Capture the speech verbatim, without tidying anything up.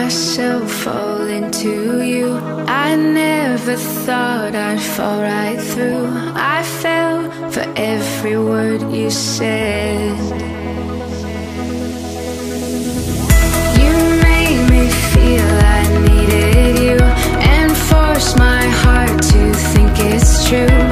myself fall into you. I never thought I'd fall right through. I fell for every word you said. You made me feel I needed you, and forced my heart to think it's true.